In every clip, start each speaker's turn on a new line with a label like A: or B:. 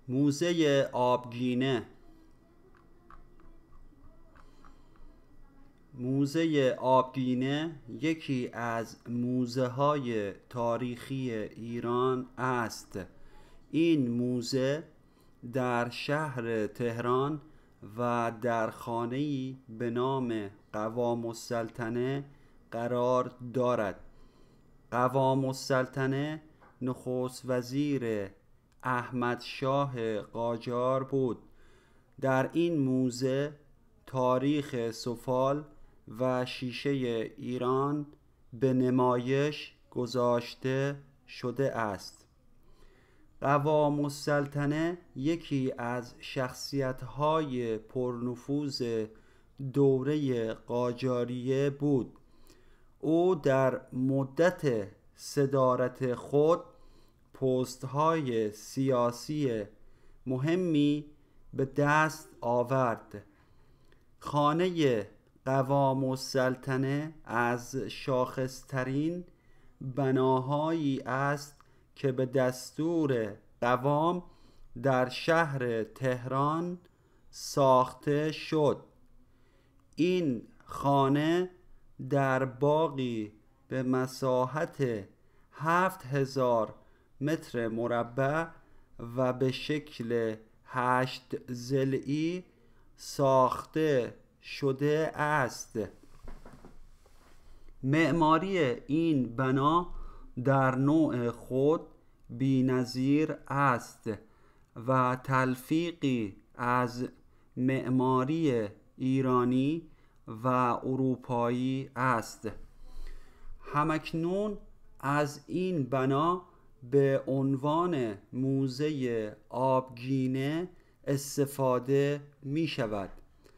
A: موزه آبگینه. موزه آبگینه یکی از موزه‌های تاریخی ایران است. این موزه در شهر تهران و در خانه‌ای به نام قوام السلطنه قرار دارد. قوام السلطنه نخست وزیر احمد شاه قاجار بود. در این موزه تاریخ سفال و شیشه ایران به نمایش گذاشته شده است. قوام السلطنه یکی از شخصیت‌های پرنفوذ دوره قاجاریه بود. او در مدت صدارت خود پست‌های سیاسی مهمی به دست آورد. خانه قوام السلطنه از شاخصترین بناهایی است که به دستور قوام در شهر تهران ساخته شد. این خانه در باغی به مساحت 7000 متر مربع و به شکل 8 ضلعی ساخته شده است. معماری این بنا در نوع خود بی‌نظیر است و تلفیقی از معماری ایرانی و اروپایی است. همکنون از این بنا به عنوان موزه آبگینه استفاده می شود.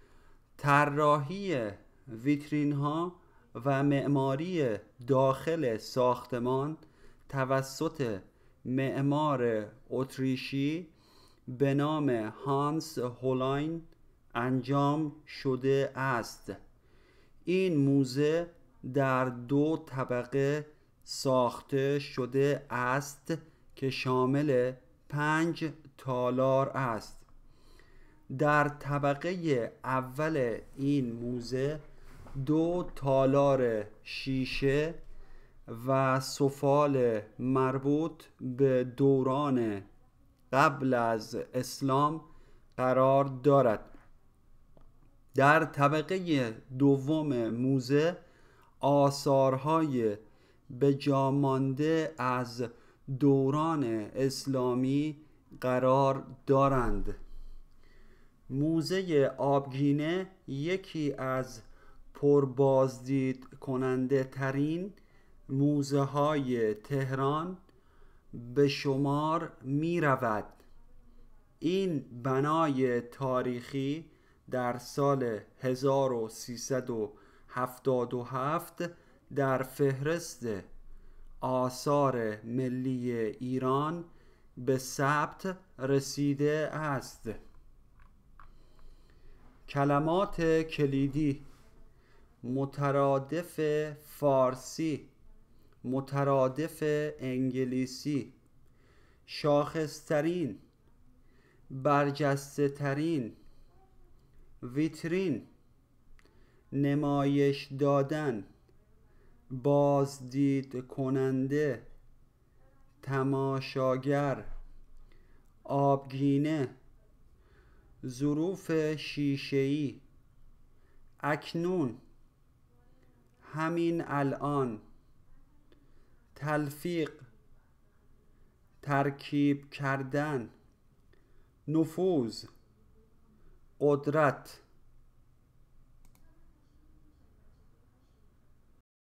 A: طراحی ویترین ها و معماری داخل ساختمان توسط معمار اتریشی به نام هانس هولاین انجام شده است. این موزه در 2 طبقه ساخته شده است که شامل 5 تالار است. در طبقه اول این موزه 2 تالار شیشه و سفال مربوط به دوران قبل از اسلام قرار دارد. در طبقه دوم موزه آثارهای به جا مانده از دوران اسلامی قرار دارند. موزه آبگینه یکی از پربازدید کننده ترین موزه های تهران به شمار می رود. این بنای تاریخی در سال 1377 در فهرست آثار ملی ایران به ثبت رسیده است. کلمات کلیدی: مترادف فارسی، مترادف انگلیسی، شاخصترین، برجسته ترین، ویترین، نمایش دادن، بازدید کننده، تماشاگر، آبگینه، ظروف شیشه‌ای، اکنون، همین الان، تلفیق، ترکیب کردن، نفوذ، قدرت.